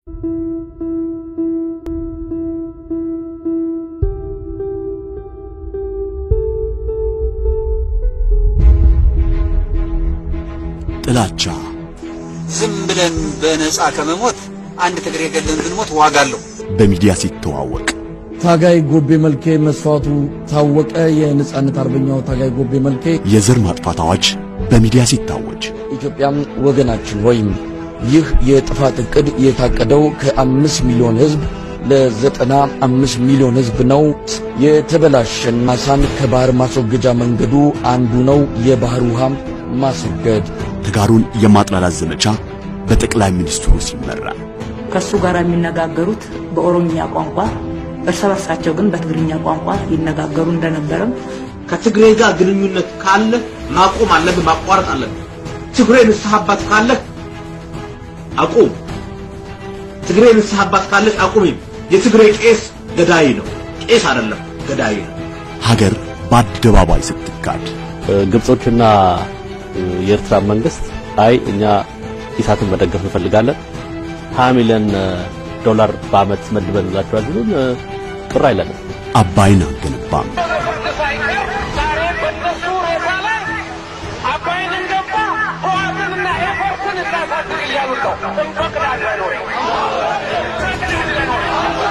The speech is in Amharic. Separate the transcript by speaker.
Speaker 1: ጥላቻ
Speaker 2: ዝም ብለን በነፃ ከመሞት አንድ ትግሬ ገለን ብንሞት ዋጋለው
Speaker 1: በሚዲያ ሲተዋወቅ
Speaker 3: ታጋይ ጎቤ መልኬ መስዋዕቱ ታወቀ የነጻነት አርበኛው ታጋይ ጎቤ መልኬ
Speaker 1: የዘር ማጥፋት አዋጅ በሚዲያ ሲታወጅ
Speaker 3: ኢትዮጵያም ወገናችን ወይም ይህ የጥፋት እቅድ የታቀደው ከ5 ሚሊዮን ህዝብ ለ95 ሚሊዮን ህዝብ ነው። የተበላሸን ማሳን ከባህር ማስወገጃ መንገዱ አንዱ ነው የባህር ውሃም ማስወገድ።
Speaker 1: ተጋሩን የማጥላላት ዘመቻ በጠቅላይ ሚኒስትሩ ሲመራ
Speaker 4: ከሱ ጋር የሚነጋገሩት በኦሮምኛ ቋንቋ እርስ በርሳቸው ግን በትግርኛ ቋንቋ ይነጋገሩ እንደነበረም
Speaker 5: ከትግራይ ጋር ግንኙነት ካለ ማቆም አለብህ፣ ማቋረጥ አለብህ። ትግራይ ንስሐባት ካለ አቁም። ትግራይ ንስሐባት ካለ አቁም። የትግራይ ቄስ ገዳይ ነው፣ ቄስ አይደለም ገዳይ ነው።
Speaker 1: ሀገር በአደባባይ ስትካድ
Speaker 6: ግብጾችና የኤርትራ መንግስት አይ እኛ ኢሳትን መደገፍ እንፈልጋለን 20 ሚሊዮን ዶላር በአመት መድበንላቸዋል ብለን ቅር አይለንም።
Speaker 1: አባይን አንገነባም።
Speaker 7: አባይን እንገባ ሆአትንና ኤፈርትን እናሳድግ እያሉ ነው። እንፈቅዳለን ወይ?